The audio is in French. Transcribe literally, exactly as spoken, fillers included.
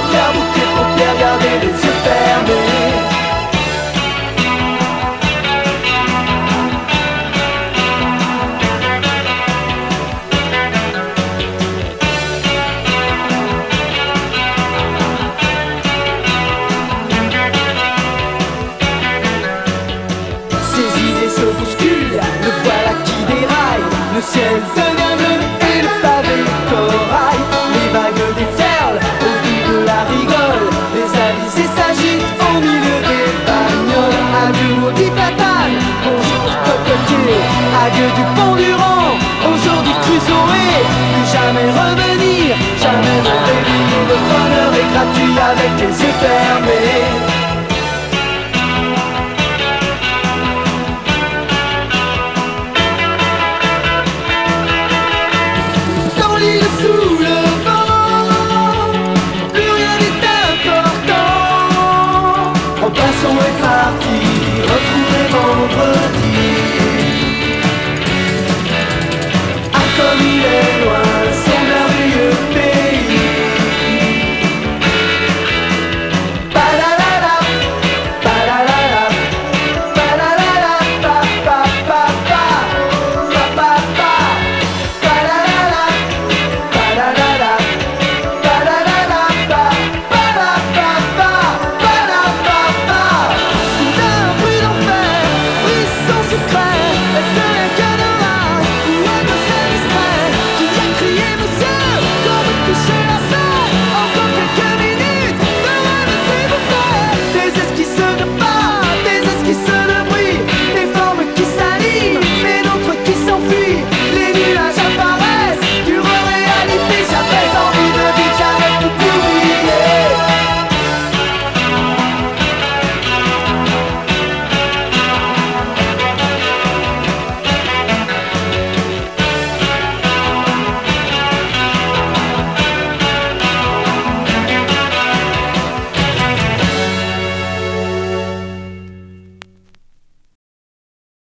paupières, boucler les paupières, garder les yeux fermés. Ces idées se bousculent, le voilà qui déraille. Le ciel devient bleu et le pavé corail. Les vagues déferlent au bout de la rigole. Les alizés s'agitent au milieu des bagnoles. Adieu maudit platane, bonjour cocotier. Adieu du pont du Rang, aujourd'hui Crusoe. Plus jamais revenir, jamais me réveiller. Le bonheur est gratuit avec les yeux fermés. Sous le vent, plus rien n'est important. Repassons est parti, retrouvez vendredi. Ah comme il est loin.